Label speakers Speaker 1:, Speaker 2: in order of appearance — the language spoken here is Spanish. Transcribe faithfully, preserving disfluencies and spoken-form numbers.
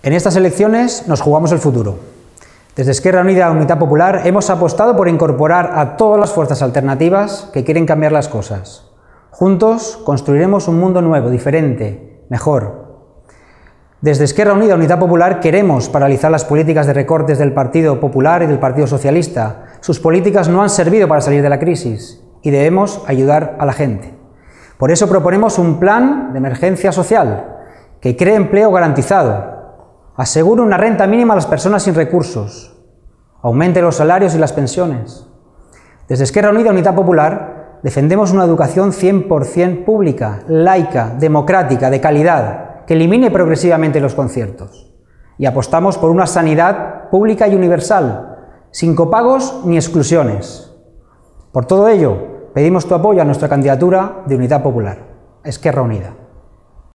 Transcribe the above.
Speaker 1: En estas elecciones nos jugamos el futuro. Desde Esquerra Unida - Unitat Popular hemos apostado por incorporar a todas las fuerzas alternativas que quieren cambiar las cosas. Juntos construiremos un mundo nuevo, diferente, mejor. Desde Esquerra Unida - Unitat Popular queremos paralizar las políticas de recortes del Partido Popular y del Partido Socialista. Sus políticas no han servido para salir de la crisis y debemos ayudar a la gente. Por eso proponemos un plan de emergencia social que cree empleo garantizado, asegure una renta mínima a las personas sin recursos, aumente los salarios y las pensiones. Desde Esquerra Unida - Unitat Popular defendemos una educación cien por cien pública, laica, democrática, de calidad, que elimine progresivamente los conciertos. Y apostamos por una sanidad pública y universal, sin copagos ni exclusiones. Por todo ello, pedimos tu apoyo a nuestra candidatura de Unitat Popular, Esquerra Unida.